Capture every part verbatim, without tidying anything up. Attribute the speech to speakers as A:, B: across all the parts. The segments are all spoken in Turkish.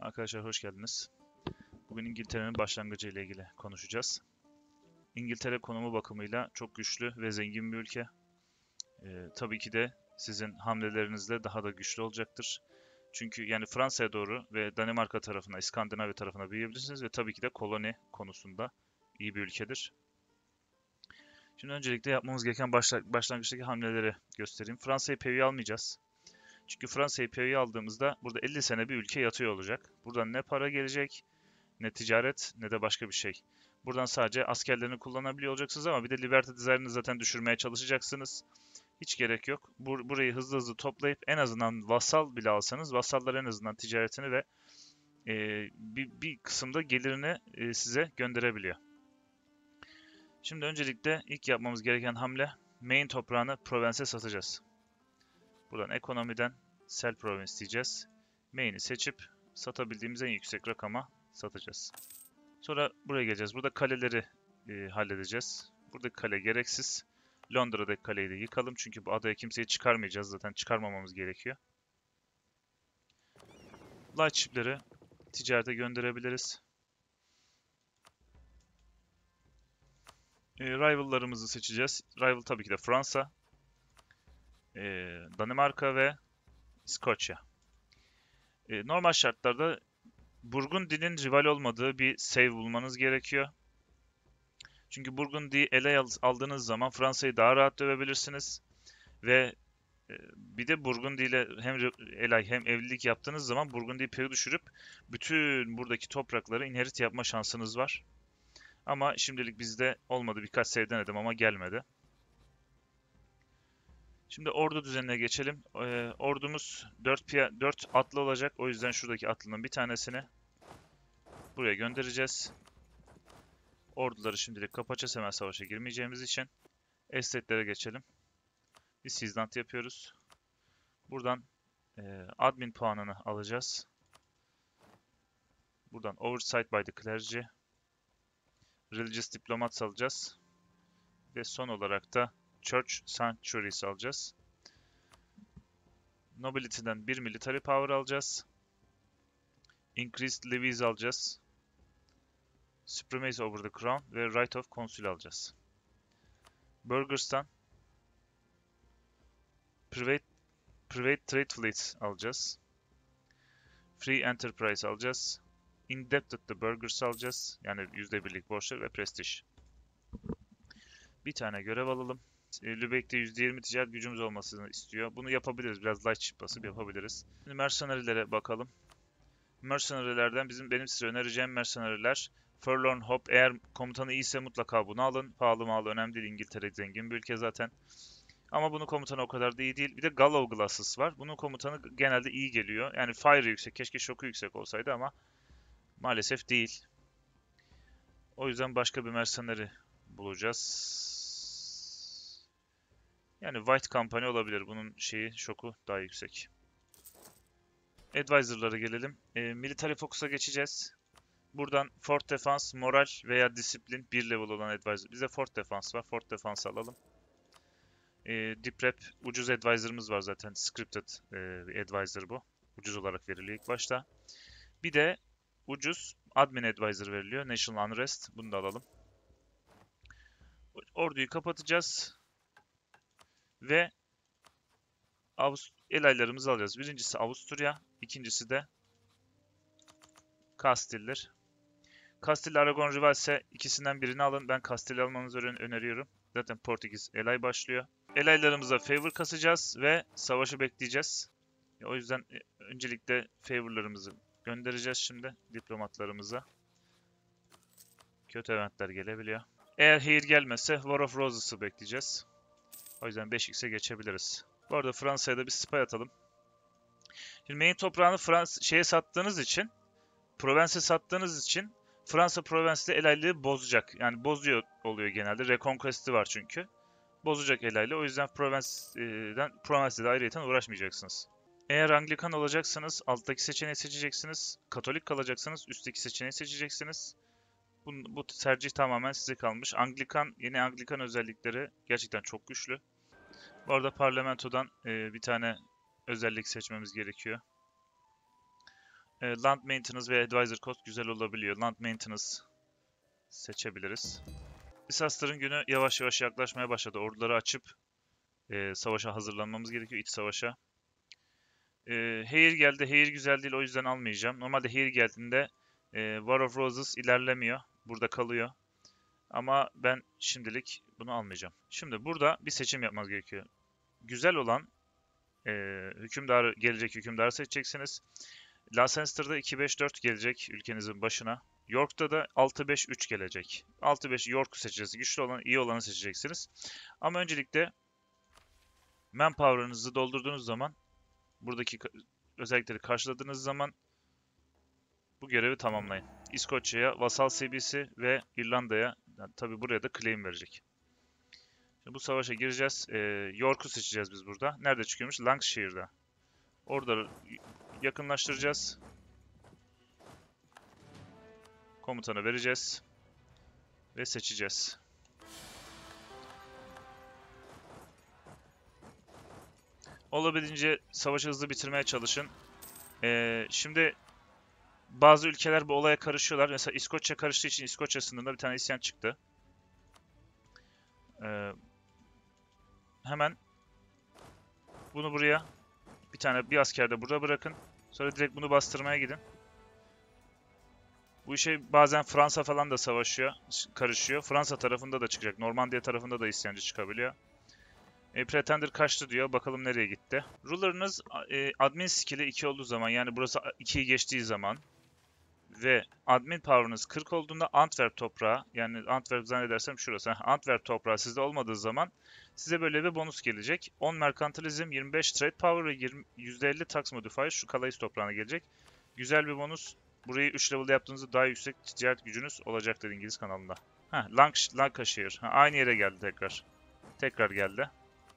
A: Arkadaşlar hoş geldiniz. Bugün İngiltere'nin başlangıcı ile ilgili konuşacağız. İngiltere konumu bakımıyla çok güçlü ve zengin bir ülke. Ee, tabii ki de sizin hamlelerinizle daha da güçlü olacaktır. Çünkü yani Fransa'ya doğru ve Danimarka tarafına, İskandinavya tarafına büyüyebilirsiniz ve tabii ki de koloni konusunda iyi bir ülkedir. Şimdi öncelikle yapmamız gereken başla başlangıçtaki hamleleri göstereyim. Fransa'yı P V almayacağız. Çünkü Fransa'yı P V aldığımızda burada elli sene bir ülke yatıyor olacak. Buradan ne para gelecek, ne ticaret ne de başka bir şey. Buradan sadece askerlerini kullanabiliyor olacaksınız ama bir de Liberty Desire'ını zaten düşürmeye çalışacaksınız. Hiç gerek yok. Bur burayı hızlı hızlı toplayıp en azından vassal bile alsanız vassallar en azından ticaretini ve e, bir, bir kısımda gelirini e, size gönderebiliyor. Şimdi öncelikle ilk yapmamız gereken hamle Main toprağını Provence'e satacağız. Buradan ekonomiden Sell Province diyeceğiz. Main'i seçip satabildiğimiz en yüksek rakama satacağız. Sonra buraya geleceğiz. Burada kaleleri e, halledeceğiz. Buradaki kale gereksiz. Londra'daki kaleyi de yıkalım. Çünkü bu adaya kimseyi çıkarmayacağız. Zaten çıkarmamamız gerekiyor. Lightship'leri ticarete gönderebiliriz. E, rival'larımızı seçeceğiz. Rival tabii ki de Fransa, e, Danimarka ve İskoçya. E, normal şartlarda Burgundy'nin rival olmadığı bir save bulmanız gerekiyor. Çünkü Burgundy'yi ele aldığınız zaman Fransa'yı daha rahat dövebilirsiniz. Ve bir de Burgundy ile hem elay hem evlilik yaptığınız zaman Burgundy'yi peri düşürüp bütün buradaki toprakları inherit yapma şansınız var. Ama şimdilik bizde olmadı. Birkaç save denedim ama gelmedi. Şimdi ordu düzenine geçelim. Ee, ordumuz dört, dört atlı olacak. O yüzden şuradaki atlının bir tanesini buraya göndereceğiz. Orduları şimdilik kapatacağız hemen savaşa girmeyeceğimiz için. Estate'lere geçelim. Bir Seasland yapıyoruz. Buradan e, admin puanını alacağız. Buradan Oversight by the Clergy, Religious Diplomats alacağız. Ve son olarak da Church Sanctuaries alacağız. Nobility'den bir Military Power alacağız. Increased Levies alacağız. Supremacy over the Crown ve Right of Consul alacağız. Burgers'tan Private, Private Trade Fleet alacağız. Free Enterprise alacağız. Indebted the Burgers alacağız. Yani yüzde birlik borçlar ve Prestige. Bir tane görev alalım. Lübeck'te yüzde yirmi ticaret gücümüz olmasını istiyor. Bunu yapabiliriz. Biraz light ship basıp yapabiliriz. Şimdi mercenary'lere bakalım. Mercenary'lerden bizim benim size önereceğim mercenary'ler Forlorn Hope. Eğer komutanı iyiyse mutlaka bunu alın. Pahalı mağlı önemli değil. İngiltere zengin bir ülke zaten. Ama bunun komutanı o kadar da iyi değil. Bir de Gallow Glasses var. Bunun komutanı genelde iyi geliyor. Yani fire yüksek. Keşke şoku yüksek olsaydı ama maalesef değil. O yüzden başka bir mercenary bulacağız. Yani White Company olabilir. Bunun şeyi, şoku daha yüksek. Advisor'lara gelelim. E, Military Focus'a geçeceğiz. Buradan Fort Defense, Moral veya Discipline bir level olan Advisor. Bize Fort Defense var. Fort Defense alalım. E, Deep Rep ucuz Advisor'ımız var zaten. Scripted e, Advisor bu. Ucuz olarak veriliyor ilk başta. Bir de ucuz Admin Advisor veriliyor. National Unrest. Bunu da alalım. Orduyu kapatacağız. Ve Avust elaylarımızı alacağız. Birincisi Avusturya, ikincisi de Kastil'dir. Kastil Aragon rival ise ikisinden birini alın. Ben Kastil'i almanızı öneriyorum. Zaten Portekiz elay başlıyor. Elaylarımıza favor kasacağız ve savaşı bekleyeceğiz. O yüzden öncelikle favorlarımızı göndereceğiz şimdi diplomatlarımıza. Kötü eventler gelebiliyor. Eğer hayır gelmezse War of Roses'ı bekleyeceğiz. O yüzden beş x'e geçebiliriz. Bu arada Fransa'ya da bir spy atalım. Şimdi main toprağını Frans şeye sattığınız için, Provence'e sattığınız için Fransa Provence'de elaylığı bozacak. Yani bozuyor oluyor genelde. Reconquest'i var çünkü. Bozacak elaylı. O yüzden Provence'den Provence'de de ayrıyeten uğraşmayacaksınız. Eğer Anglikan olacaksanız alttaki seçeneği seçeceksiniz. Katolik kalacaksanız üstteki seçeneği seçeceksiniz. Bu, bu tercih tamamen size kalmış. Anglikan, yeni Anglikan özellikleri gerçekten çok güçlü. Bu arada parlamentodan e, bir tane özellik seçmemiz gerekiyor. E, Land Maintenance ve Advisor Cost güzel olabiliyor. Land Maintenance seçebiliriz. Disaster'ın günü yavaş yavaş yaklaşmaya başladı. Orduları açıp e, savaşa hazırlanmamız gerekiyor. İç savaşa. E, Heir geldi. Heir güzel değil, o yüzden almayacağım. Normalde Heir geldiğinde e, War of Roses ilerlemiyor. Burada kalıyor. Ama ben şimdilik bunu almayacağım. Şimdi burada bir seçim yapmanız gerekiyor. Güzel olan e, hükümdarı, gelecek hükümdarı seçeceksiniz. Lancaster'da iki beş dört gelecek ülkenizin başına. York'ta da altı beş üç gelecek. altı beş York'u seçeceğiz. Güçlü olan, iyi olanı seçeceksiniz. Ama öncelikle manpower'ınızı doldurduğunuz zaman, buradaki özellikleri karşıladığınız zaman bu görevi tamamlayın. İskoçya'ya Vassal C B'si ve İrlanda'ya, yani tabi buraya da claim verecek. Şimdi bu savaşa gireceğiz. Ee, York'u seçeceğiz biz burada. Nerede çıkıyormuş? Lancashire'da. Orada yakınlaştıracağız. Komutanı vereceğiz. Ve seçeceğiz. Olabildiğince savaşı hızlı bitirmeye çalışın. Ee, şimdi bazı ülkeler bu olaya karışıyorlar. Mesela İskoçya karıştığı için İskoçya sınırında bir tane isyan çıktı. Ee, hemen bunu buraya, bir tane bir asker de burada bırakın. Sonra direkt bunu bastırmaya gidin. Bu işe bazen Fransa falan da savaşıyor, karışıyor. Fransa tarafında da çıkacak. Normandiya tarafında da isyancı çıkabiliyor. E, Pretender kaçtı diyor. Bakalım nereye gitti. Ruler'ınız e, admin skill'i iki olduğu zaman, yani burası ikiyi geçtiği zaman ve admin power'ınız kırk olduğunda Antwerp toprağı, yani Antwerp zannedersem şurası. Antwerp toprağı sizde olmadığı zaman size böyle bir bonus gelecek. on merkantilizm, yirmi beş trade power ve yirmi, yüzde elli tax modifier şu Calais toprağına gelecek. Güzel bir bonus. Burayı üç level yaptığınızda daha yüksek ticaret gücünüz olacaktır İngiliz kanalında. Heh, Lancashire. Ha, aynı yere geldi tekrar. Tekrar geldi.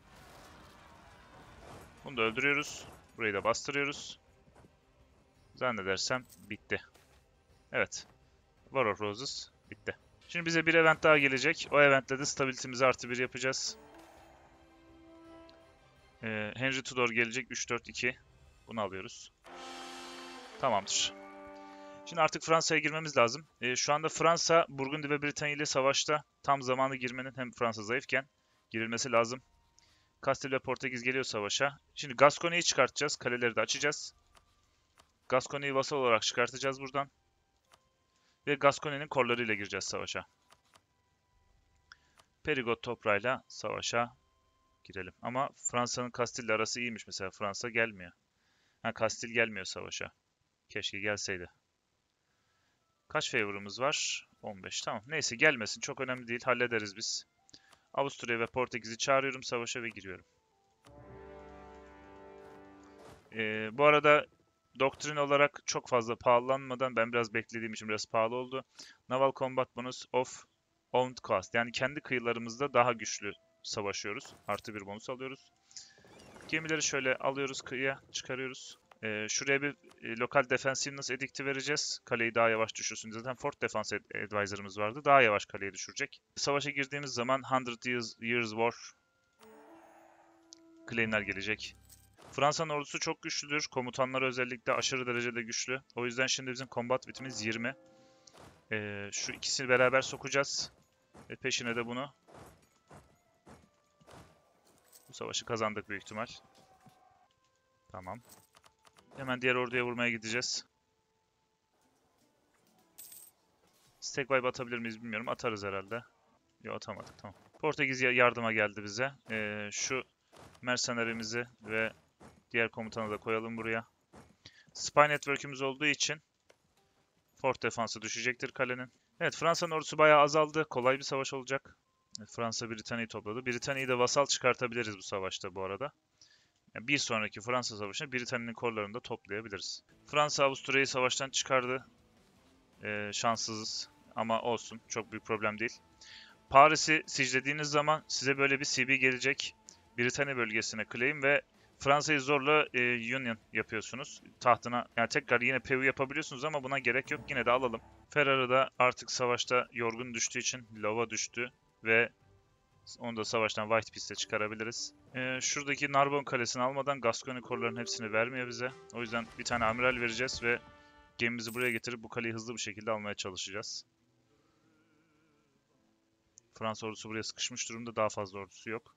A: Bunu da öldürüyoruz. Burayı da bastırıyoruz. Zannedersem bitti. Evet. War of Roses bitti. Şimdi bize bir event daha gelecek. O eventle de stability'mizi artı bir yapacağız. Ee, Henry Tudor gelecek. üç dört iki. Bunu alıyoruz. Tamamdır. Şimdi artık Fransa'ya girmemiz lazım. Ee, şu anda Fransa, Burgundy ve Britanya ile savaşta. Tam zamanı girmenin, hem Fransa zayıfken girilmesi lazım. Kastil ve Portekiz geliyor savaşa. Şimdi Gascony'yi çıkartacağız. Kaleleri de açacağız. Gascony'yi vasal olarak çıkartacağız buradan. Ve Gascony'nin korlarıyla gireceğiz savaşa. Perigot toprağıyla savaşa girelim. Ama Fransa'nın Kastil ile arası iyiymiş mesela. Fransa gelmiyor. Ha, Kastil gelmiyor savaşa. Keşke gelseydi. Kaç favor'ımız var? on beş. Tamam. Neyse, gelmesin. Çok önemli değil. Hallederiz biz. Avusturya ve Portekiz'i çağırıyorum savaşa ve giriyorum. Ee, bu arada doktrin olarak çok fazla pahalanmadan, ben biraz beklediğim için biraz pahalı oldu. Naval Combat Bonus of Owned Coast. Yani kendi kıyılarımızda daha güçlü savaşıyoruz. Artı bir bonus alıyoruz. Gemileri şöyle alıyoruz, kıyıya çıkarıyoruz. Ee, şuraya bir e, lokal defensiveness edict'i vereceğiz. Kaleyi daha yavaş düşürsün. Zaten Fort Defense Advisor'ımız vardı. Daha yavaş kaleyi düşürecek. Savaşa girdiğimiz zaman Hundred Years, Years War claimler gelecek. Fransa'nın ordusu çok güçlüdür. Komutanları özellikle aşırı derecede güçlü. O yüzden şimdi bizim combat bitimiz yirmi. Ee, şu ikisini beraber sokacağız. Ve peşine de bunu. Bu savaşı kazandık büyük ihtimal. Tamam. Hemen diğer orduya vurmaya gideceğiz. Stack wipe atabilir miyiz bilmiyorum. Atarız herhalde. Yok, atamadık. Tamam. Portekiz yardıma geldi bize. Ee, şu mercenarimizi ve diğer komutanı da koyalım buraya. Spy network'ümüz olduğu için Fort Defense'ı düşecektir kalenin. Evet, Fransa'nın ordusu bayağı azaldı. Kolay bir savaş olacak. Evet, Fransa Britanya'yı topladı. Britanya'yı da vasal çıkartabiliriz bu savaşta bu arada. Yani bir sonraki Fransa Savaşı'nda Britanya'nın korlarını da toplayabiliriz. Fransa Avusturya'yı savaştan çıkardı. Ee, şanssızız ama olsun. Çok büyük problem değil. Paris'i siclediğiniz zaman size böyle bir C B gelecek. Britanya bölgesine claim ve Fransa'yı zorla e, Union yapıyorsunuz. Tahtına, yani tekrar yine P U yapabiliyorsunuz ama buna gerek yok. Yine de alalım. Ferrari da artık savaşta yorgun düştüğü için lava düştü ve onu da savaştan White Peace'le çıkarabiliriz. Ee, şuradaki Narbonne Kalesi'ni almadan Gascony korlarının hepsini vermiyor bize. O yüzden bir tane amiral vereceğiz ve gemimizi buraya getirip bu kaleyi hızlı bir şekilde almaya çalışacağız. Fransa ordusu buraya sıkışmış durumda. Daha fazla ordusu yok.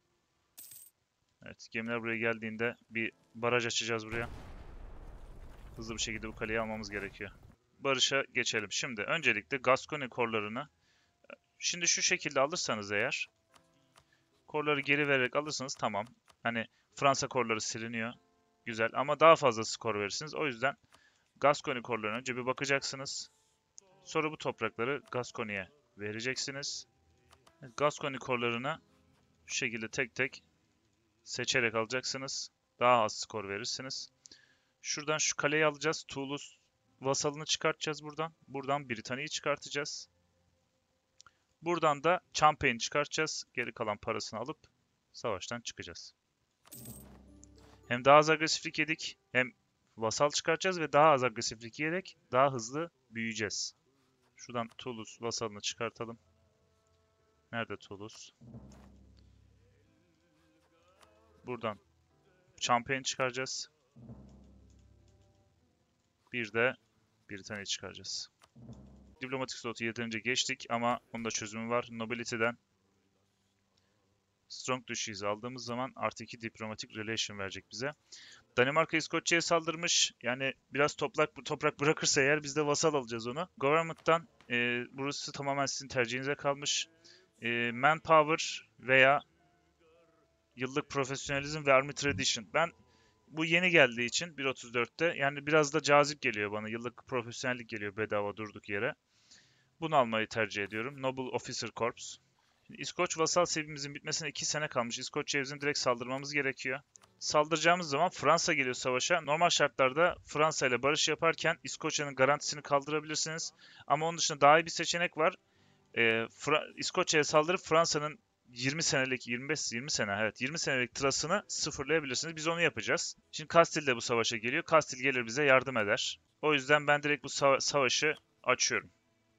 A: Evet, gemiler buraya geldiğinde bir baraj açacağız buraya. Hızlı bir şekilde bu kaleyi almamız gerekiyor. Barış'a geçelim. Şimdi öncelikle Gascony korlarını şimdi şu şekilde alırsanız eğer korları geri vererek alırsanız tamam. Hani Fransa korları siliniyor. Güzel ama daha fazla skor verirsiniz. O yüzden Gascony korlarına önce bir bakacaksınız. Sonra bu toprakları Gascony'ye vereceksiniz. Gascony korlarına şu şekilde tek tek seçerek alacaksınız. Daha az skor verirsiniz. Şuradan şu kaleyi alacağız. Toulouse vasalını çıkartacağız buradan. Buradan Britanya'yı çıkartacağız. Buradan da Champagne'i çıkartacağız. Geri kalan parasını alıp savaştan çıkacağız. Hem daha az agresiflik yedik, hem vasal çıkartacağız ve daha az agresiflik yiyerek daha hızlı büyüyeceğiz. Şuradan Toulouse vasalını çıkartalım. Nerede Toulouse? Buradan Champagne çıkaracağız. Bir de Britanya'yı çıkaracağız. Diplomatik slotu yeterince geçtik ama onun da çözümü var. Nobility'den Strong Duchies aldığımız zaman artı iki Diplomatic Relation verecek bize. Danimarka İskoçya'ya saldırmış. Yani biraz toprak toprak bırakırsa eğer biz de vasal alacağız onu. Government'tan e, burası tamamen sizin tercihinize kalmış. E, Manpower veya yıllık profesyonelizm ve Army Tradition. Ben bu yeni geldiği için bir nokta otuz dörtte yani biraz da cazip geliyor bana. Yıllık profesyonellik geliyor bedava durduk yere. Bunu almayı tercih ediyorum. Noble Officer Corps. Şimdi İskoç vasal seviyemizin bitmesine iki sene kalmış. İskoçya'ya bizim direkt saldırmamız gerekiyor. Saldıracağımız zaman Fransa geliyor savaşa. Normal şartlarda Fransa ile barış yaparken İskoçya'nın garantisini kaldırabilirsiniz. Ama onun dışında daha iyi bir seçenek var. Ee, İskoçya'ya saldırıp Fransa'nın yirmi senelik, yirmi beş yirmi sene evet yirmi senelik trasını sıfırlayabilirsiniz. Biz onu yapacağız. Şimdi Kastil de bu savaşa geliyor. Kastil gelir bize yardım eder. O yüzden ben direkt bu sava savaşı açıyorum.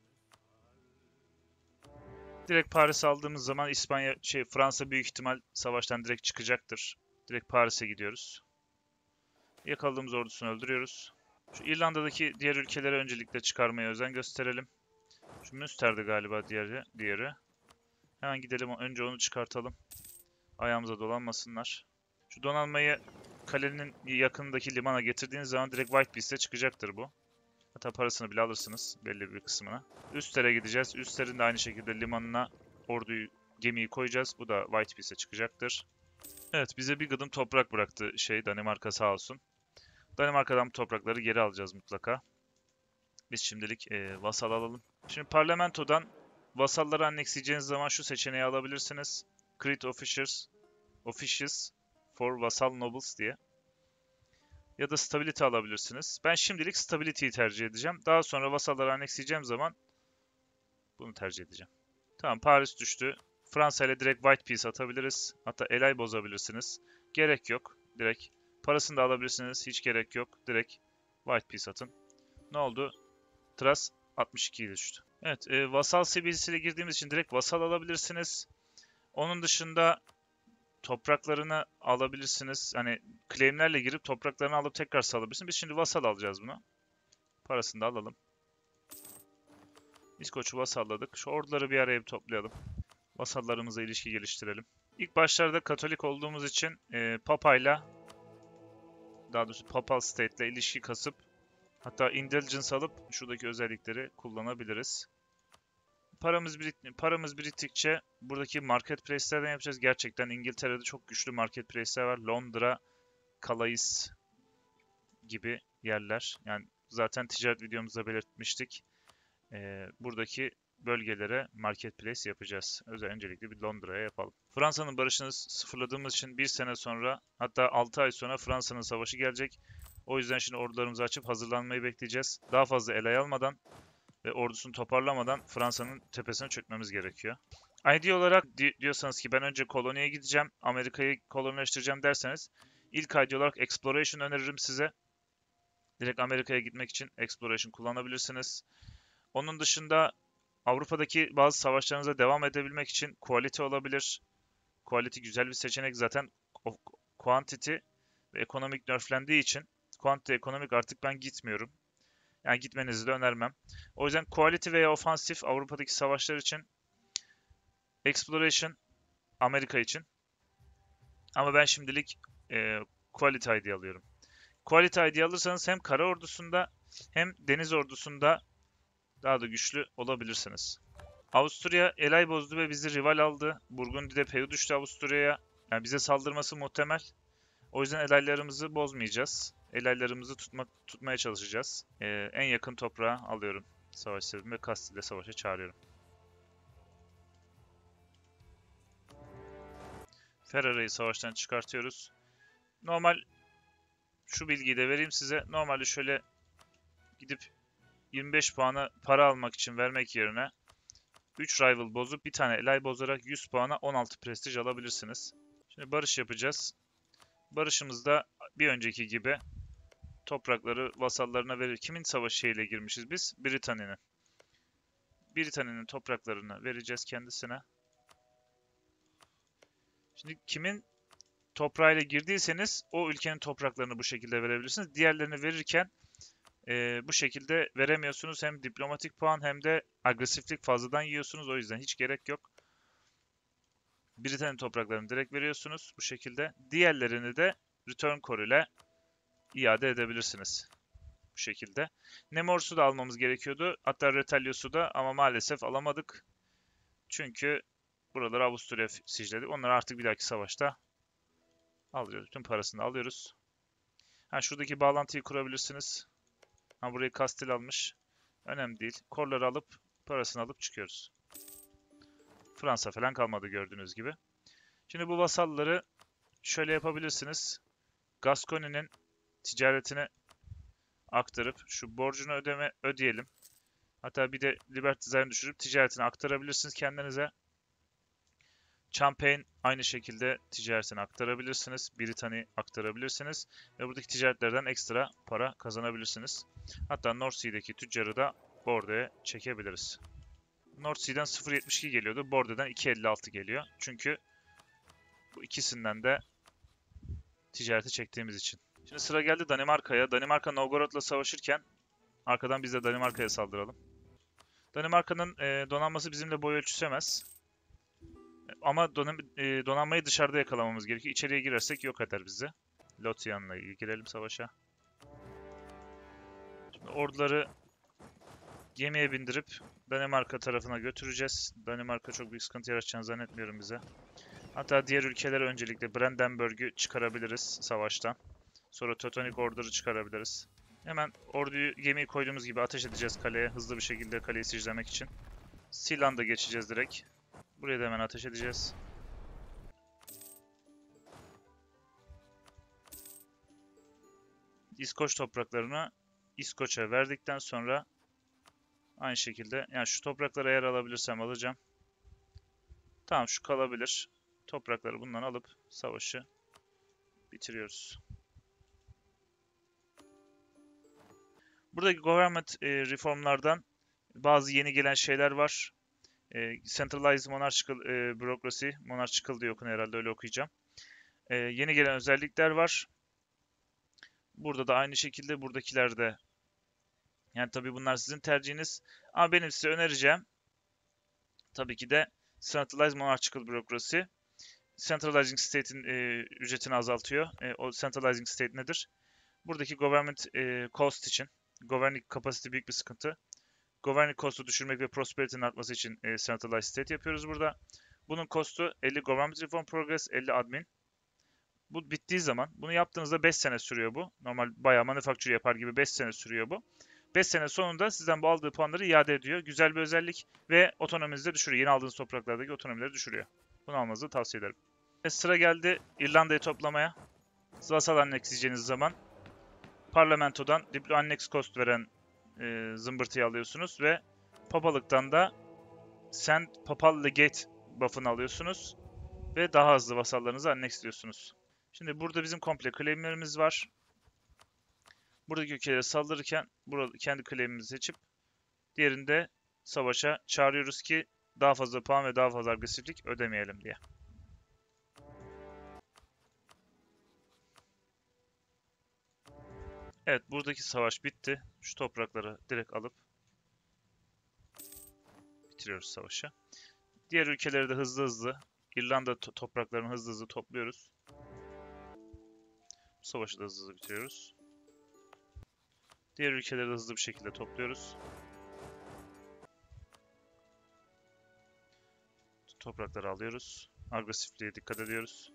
A: Direkt Paris aldığımız zaman İspanya, şey Fransa büyük ihtimal savaştan direkt çıkacaktır. Direkt Paris'e gidiyoruz. Yakaladığımız ordusunu öldürüyoruz. Şu İrlanda'daki diğer ülkelere öncelikle çıkarmaya özen gösterelim. Şu Münster'di galiba diğeri, diğeri. Hemen gidelim önce onu çıkartalım. Ayağımıza dolanmasınlar. Şu donanmayı kalenin yakınındaki limana getirdiğiniz zaman direkt White Beast'e çıkacaktır bu. Hatta parasını bile alırsınız belli bir kısmına. Üster'e gideceğiz. Üster'in de aynı şekilde limanına orduyu, gemiyi koyacağız. Bu da White Beast'e çıkacaktır. Evet, bize bir gıdım toprak bıraktı şey Danimarka sağ olsun. Danimarka'dan bu toprakları geri alacağız mutlaka. Biz şimdilik e, vasal alalım. Şimdi parlamentodan vasalları annexleyeceğiniz zaman şu seçeneği alabilirsiniz. Create officials, officials for vassal nobles diye. Ya da stability alabilirsiniz. Ben şimdilik stability'yi tercih edeceğim. Daha sonra vasalları annexleyeceğim zaman bunu tercih edeceğim. Tamam, Paris düştü. Fransa ile direkt White Peace atabiliriz. Hatta elay bozabilirsiniz. Gerek yok. Direkt parasını da alabilirsiniz. Hiç gerek yok. Direkt White Peace atın. Ne oldu? Tras altmış ikiye düştü. Evet, e, vasal seviyesiyle girdiğimiz için direkt vasal alabilirsiniz. Onun dışında topraklarını alabilirsiniz. Hani claimlerle girip topraklarını alıp tekrar salabilirsiniz. Biz şimdi vasal alacağız bunu. Parasını da alalım. İskoç'u vasalladık. Şu orduları bir araya bir toplayalım. Vasallarımızla ilişki geliştirelim. İlk başlarda Katolik olduğumuz için e, Papa'yla, daha doğrusu Papal State'le ilişki kasıp hatta Indulgence alıp şuradaki özellikleri kullanabiliriz. Paramız, birik paramız biriktikçe buradaki marketplace'lerden yapacağız. Gerçekten İngiltere'de çok güçlü marketplace'ler var. Londra, Calais gibi yerler. Yani zaten ticaret videomuzda belirtmiştik. Ee, buradaki bölgelere marketplace yapacağız. Özel öncelikle bir Londra'ya yapalım. Fransa'nın barışını sıfırladığımız için bir sene sonra, hatta altı ay sonra Fransa'nın savaşı gelecek. O yüzden şimdi ordularımızı açıp hazırlanmayı bekleyeceğiz. Daha fazla elay almadan ve ordusunu toparlamadan Fransa'nın tepesine çökmemiz gerekiyor. I D olarak di diyorsanız ki ben önce koloniye gideceğim, Amerika'yı kolonileştireceğim derseniz ilk I D olarak Exploration öneririm size. Direkt Amerika'ya gitmek için Exploration kullanabilirsiniz. Onun dışında Avrupa'daki bazı savaşlarınıza devam edebilmek için Quality olabilir. Quality güzel bir seçenek. Zaten Quantity ve Economic nerflendiği için Quantity Economic artık ben gitmiyorum. Yani gitmenizi de önermem. O yüzden Quality veya Offensive Avrupa'daki savaşlar için, Exploration Amerika için. Ama ben şimdilik e, Quality I D alıyorum. Quality I D alırsanız hem kara ordusunda hem deniz ordusunda daha da güçlü olabilirsiniz. Avusturya elay bozdu ve bizi rival aldı. Burgundy'de Peru düştü Avusturya'ya. Yani bize saldırması muhtemel. O yüzden elaylarımızı bozmayacağız. Elaylarımızı tutmak, tutmaya çalışacağız. Ee, en yakın toprağı alıyorum savaş sebebim ve Kastil'le savaşa çağırıyorum. Ferrara'yı savaştan çıkartıyoruz. Normal şu bilgiyi de vereyim size. Normalde şöyle gidip yirmi beş puanı para almak için vermek yerine üç rival bozup bir tane elay bozarak yüz puana on altı prestij alabilirsiniz. Şimdi barış yapacağız. Barışımızda bir önceki gibi toprakları vasallarına verir. Kimin savaş şeyiyle girmişiz biz? Britanya'nın. Britanya'nın topraklarını vereceğiz kendisine. Şimdi kimin toprağıyla girdiyseniz o ülkenin topraklarını bu şekilde verebilirsiniz. Diğerlerini verirken e, bu şekilde veremiyorsunuz. Hem diplomatik puan hem de agresiflik fazladan yiyorsunuz. O yüzden hiç gerek yok. Britanya topraklarını direkt veriyorsunuz bu şekilde. Diğerlerini de return core ile iade edebilirsiniz. Bu şekilde. Nemors'u da almamız gerekiyordu. Hatta Retalius'u da ama maalesef alamadık. Çünkü buraları Avusturya siciledi. Onları artık bir dahaki savaşta alıyoruz. Bütün parasını alıyoruz. Ha, şuradaki bağlantıyı kurabilirsiniz. Ha, burayı Kastil almış. Önemli değil. Korları alıp parasını alıp çıkıyoruz. Fransa falan kalmadı gördüğünüz gibi. Şimdi bu vasalları şöyle yapabilirsiniz. Gascony'nin ticaretini aktarıp şu borcunu ödeme ödeyelim. Hatta bir de Liberty Design'ı düşürüp ticaretini aktarabilirsiniz kendinize. Champagne aynı şekilde ticaretini aktarabilirsiniz. Britanya aktarabilirsiniz. Ve buradaki ticaretlerden ekstra para kazanabilirsiniz. Hatta North Sea'deki tüccarı da Bordeaux'a çekebiliriz. North Sea'den sıfır virgül yetmiş iki geliyordu. Bordeaux'dan iki virgül elli altı geliyor. Çünkü bu ikisinden de ticareti çektiğimiz için. Şimdi sıra geldi Danimarka'ya. Danimarka Novgorod'la savaşırken arkadan biz de Danimarka'ya saldıralım. Danimarka'nın e, donanması bizimle boy ölçüşemez. Ama donam, e, donanmayı dışarıda yakalamamız gerekiyor. İçeriye girersek yok eder bizi. Lothian'la girelim savaşa. Şimdi orduları gemiye bindirip Danimarka tarafına götüreceğiz. Danimarka çok büyük sıkıntı yaratacağını zannetmiyorum bize. Hatta diğer ülkelere öncelikle Brandenburg'u çıkarabiliriz savaştan. Sonra Teutonic Order'ı çıkarabiliriz. Hemen orduyu gemiyi koyduğumuz gibi ateş edeceğiz kaleye. Hızlı bir şekilde kaleyi siclemek için. Sealand'a geçeceğiz direkt. Buraya da hemen ateş edeceğiz. İskoç topraklarını İskoç'a verdikten sonra aynı şekilde yani şu toprakları eğer alabilirsem alacağım. Tamam şu kalabilir. Toprakları bundan alıp savaşı bitiriyoruz. Buradaki government e, reformlardan bazı yeni gelen şeyler var. E, Centralized Monarchical e, Bureaucracy, Monarchical diye okunuyor herhalde öyle okuyacağım. E, yeni gelen özellikler var. Burada da aynı şekilde buradakiler de. Yani tabii bunlar sizin tercihiniz. Ama benim size önereceğim tabii ki de Centralized Monarchical Bureaucracy. Centralizing State'in e, ücretini azaltıyor. E, o Centralizing State nedir? Buradaki Government e, Cost için. Governing Capacity büyük bir sıkıntı. Governing Cost'u düşürmek ve Prosperity'nin artması için e, Centralized State yapıyoruz burada. Bunun costu elli Government Reform Progress, elli Admin. Bu bittiği zaman, bunu yaptığınızda beş sene sürüyor bu. Normal bayağı manufacture yapar gibi beş sene sürüyor bu. beş sene sonunda sizden bu aldığı puanları iade ediyor. Güzel bir özellik ve otonominizi de düşürüyor. Yeni aldığınız topraklardaki otonomileri düşürüyor. Bunu almanızı tavsiye ederim. Ve sıra geldi İrlanda'yı toplamaya. Vasal annex diyeceğiniz zaman parlamentodan Diplo Annex Cost veren e, zımbırtıyı alıyorsunuz ve papalıktan da Send Papal Legate buff'ını alıyorsunuz ve daha hızlı vasallarınızı annexliyorsunuz. Şimdi burada bizim komple claimlerimiz var. Buradaki ülkelere saldırırken burada kendi claimimizi seçip diğerinde savaşa çağırıyoruz ki daha fazla puan ve daha fazla agresiflik ödemeyelim diye. Evet, buradaki savaş bitti. Şu toprakları direkt alıp bitiriyoruz savaşı. Diğer ülkeleri de hızlı hızlı, İrlanda to- topraklarını hızlı hızlı topluyoruz. Bu savaşı da hızlı hızlı bitiriyoruz. Diğer ülkeleri de hızlı bir şekilde topluyoruz. Toprakları alıyoruz. Agresifliğe dikkat ediyoruz.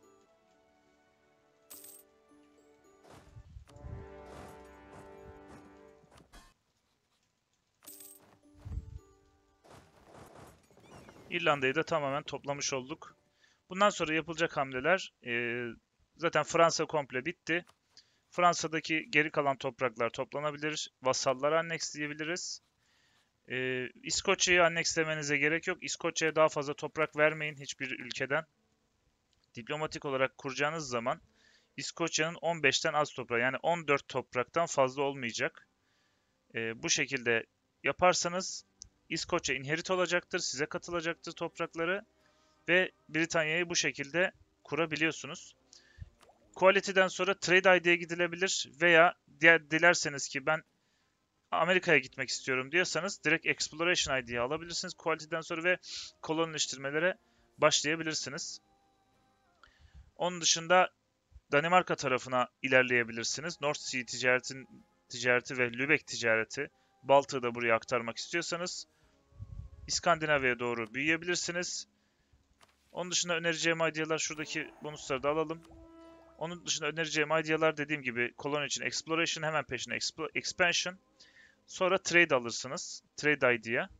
A: İrlanda'yı da tamamen toplamış olduk. Bundan sonra yapılacak hamleler e, zaten Fransa komple bitti. Fransa'daki geri kalan topraklar toplanabilir. Vasalları anneksleyebiliriz. E, İskoçya'yı annekslemenize gerek yok. İskoçya'ya daha fazla toprak vermeyin hiçbir ülkeden. Diplomatik olarak kuracağınız zaman İskoçya'nın on beşten az toprağı yani on dört topraktan fazla olmayacak. E, bu şekilde yaparsanız İskoçya inherit olacaktır, size katılacaktır toprakları ve Britanya'yı bu şekilde kurabiliyorsunuz. Quality'den sonra Trade I D'ye gidilebilir veya diğer dilerseniz ki ben Amerika'ya gitmek istiyorum diyorsanız direkt Exploration I D'yi alabilirsiniz Quality'den sonra ve kolonileştirmelere başlayabilirsiniz. Onun dışında Danimarka tarafına ilerleyebilirsiniz. North Sea ticaretin, ticareti ve Lübeck ticareti Baltığı da buraya aktarmak istiyorsanız İskandinavya'ya doğru büyüyebilirsiniz. Onun dışında önereceğim idealar şuradaki bonusları da alalım. Onun dışında önereceğim idealar dediğim gibi koloni için Exploration, hemen peşine Expansion. Sonra Trade alırsınız. Trade idea.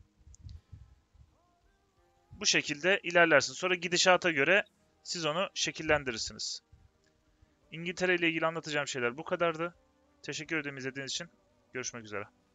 A: Bu şekilde ilerlersiniz. Sonra gidişata göre siz onu şekillendirirsiniz. İngiltere ile ilgili anlatacağım şeyler bu kadardı. Teşekkür ederim izlediğiniz için. Görüşmek üzere.